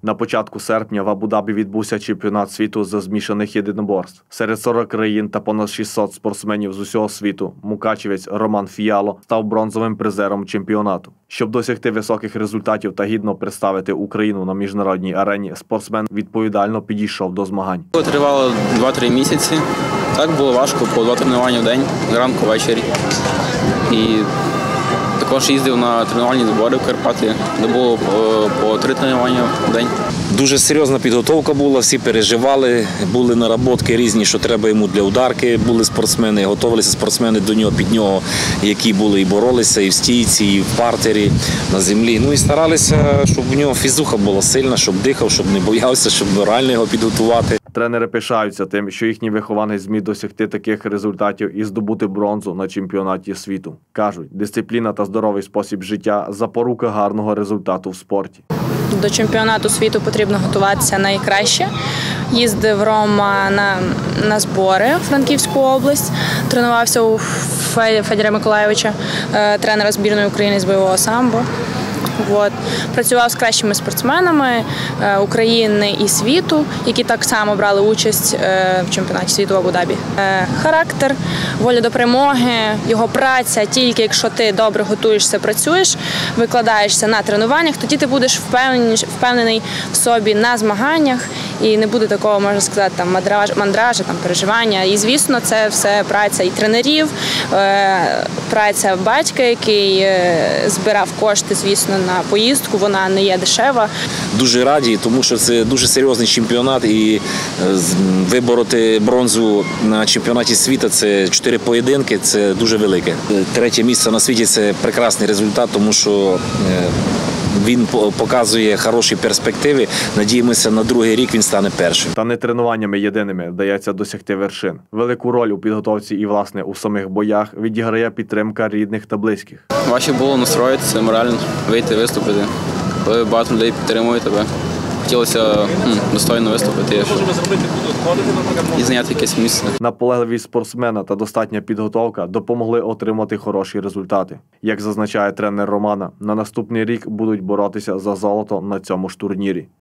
На початку серпня в Абу-Дабі відбувся чемпіонат світу з змішаних єдиноборств. Серед 40 країн та понад 600 спортсменів з усього світу мукачевець Роман Фіало став бронзовим призером чемпіонату. Щоб досягти високих результатів та гідно представити Україну на міжнародній арені, спортсмен відповідально підійшов до змагань. Тривало 2-3 місяці. Так було важко, по 2 тренування в день, зранку, ввечері. І також їздив на тренувальні збори в Карпати, де було по 3 тренування в день. Дуже серйозна підготовка була, всі переживали, були наработки різні, що треба йому для ударки, були спортсмени, готувалися спортсмени до нього, під нього, які були і боролися, і в стійці, і в партері, на землі. Ну і старалися, щоб у нього фізуха була сильна, щоб дихав, щоб не боявся, щоб морально його підготувати. Тренери пишаються тим, що їхній вихованець зміг досягти таких результатів і здобути бронзу на чемпіонаті світу. Кажуть, дисципліна та здоровий спосіб життя – запорука гарного результату в спорті. До чемпіонату світу потрібно готуватися найкраще. Їздив Рома на збори в Франківську область, тренувався у Федора Миколайовича, тренера збірної України з бойового самбо. Працював з кращими спортсменами України і світу, які так само брали участь в чемпіонаті світу в Абу-Дабі. Характер, воля до перемоги, його праця, тільки якщо ти добре готуєшся, працюєш, викладаєшся на тренуваннях, тоді ти будеш впевнений в собі на змаганнях і не буде такого, можна сказати, там, мандража, там, переживання. І, звісно, це все праця і тренерів, праця батька, який збирав кошти, звісно, на поїздку, вона не є дешева. Дуже раді, тому що це дуже серйозний чемпіонат і вибороти бронзу на чемпіонаті світу – це 4 поєдинки, це дуже велике. 3 місце на світі – це прекрасний результат, тому що він показує хороші перспективи. Надіємося, на другий рік він стане першим. Та не тренуваннями єдиними вдається досягти вершин. Велику роль у підготовці і, власне, у самих боях відіграє підтримка рідних та близьких. Важче було настроїтися морально, вийти, виступити. Коли багато людей підтримує тебе, хотілося достойно виступити і зайняти якесь місце. Наполегливість спортсмена та достатня підготовка допомогли отримати хороші результати. Як зазначає тренер Романа, на наступний рік будуть боротися за золото на цьому ж турнірі.